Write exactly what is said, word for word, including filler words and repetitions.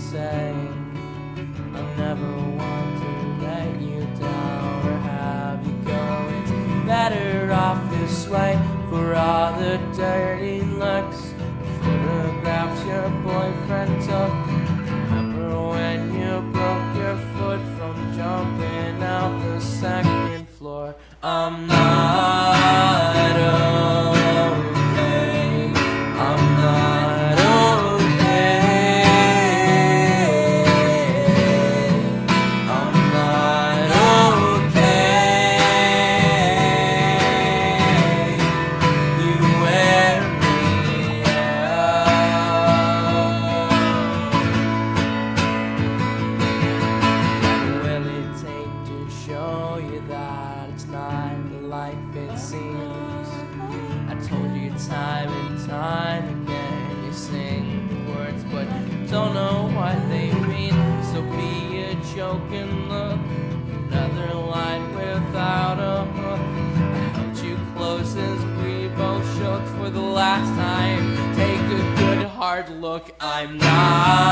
say I never want to let you down or have you go. It's better off this way for all the dirty looks, the photographs your boyfriend took. Remember when you broke your foot from jumping out the second floor? I'm not okay. I'm not okay. I'm not okay. You wear me out. What will it take to show you that it's not the life it seems? I told you time and time again, you sing the words but don't know what they mean. So be a joke and look, another line without a hook. I held you close as we both shook for the last time. Take a good hard look. I'm not